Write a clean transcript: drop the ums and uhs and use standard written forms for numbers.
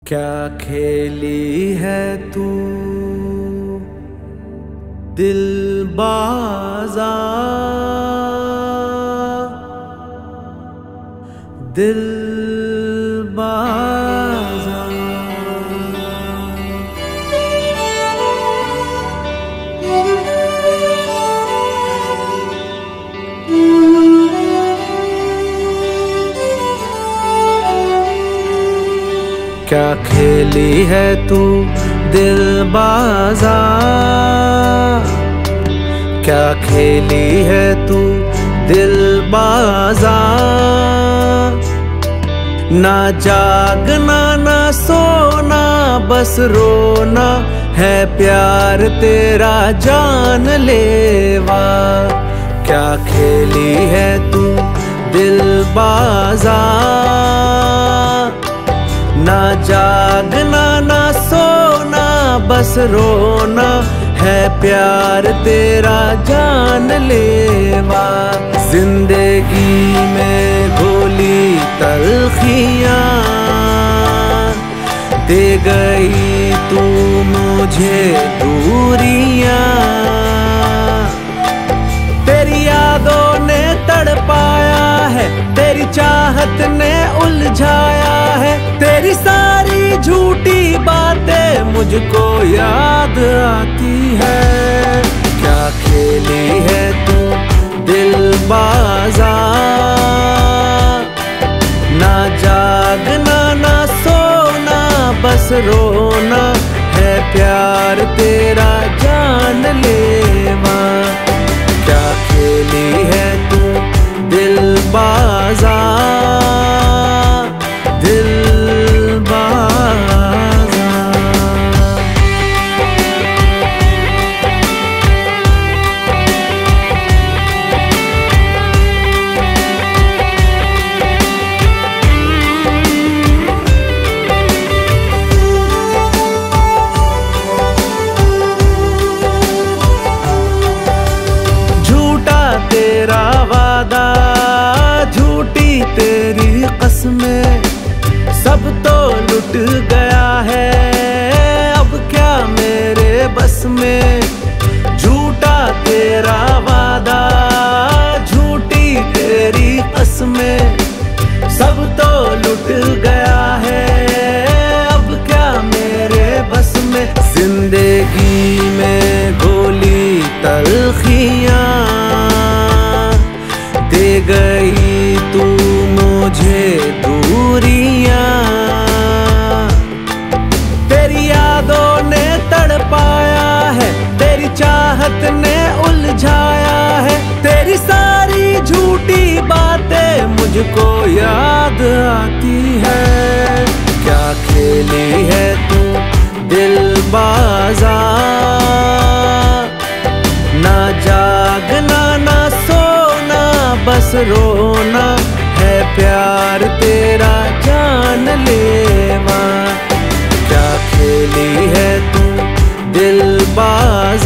क्या खेली है तू दिलबाज़ा, दिलबाज़ा। क्या खेली है तू दिलबाज़ा, क्या खेली है तू दिलबाज़ा। ना जागना ना सोना बस रोना है प्यार तेरा जानलेवा। क्या खेली है तू दिलबाज़ा, ना जागना ना सोना बस रोना है प्यार तेरा जानलेवा। जिंदगी में घोली तलखियाँ दे गई तू मुझे दूरियाँ। तेरी यादों ने तड़पाया है, तेरी चाहत ने उलझाया है। तेरी सारी झूठी बातें मुझको याद आती है। क्या खेली है तू दिलबाज़ा, ना जागना ना सोना बस रोना है प्यार तेरा जानलेवा। क्या खेली है तू दिलबाज़ा, तेरा वादा झूठी तेरी कसमें सब तो लुट गया है। अब क्या मेरे बस में, झूठा तेरा वादा झूठी तेरी कसमें सब तो लुट गया है। अब क्या मेरे बस में, जिंदगी में घोली तलखियाँ दे गई तू मुझे दूरियां। तेरी यादों ने तड़पाया है, तेरी चाहत ने उलझाया है। तेरी सारी झूठी बातें मुझको याद आती है। क्या खेली है तू दिलबाज़ा, ना जागना ना सोना बस रोना है प्यार तेरा जानलेवा। क्या खेली है तू दिलबाज़ा,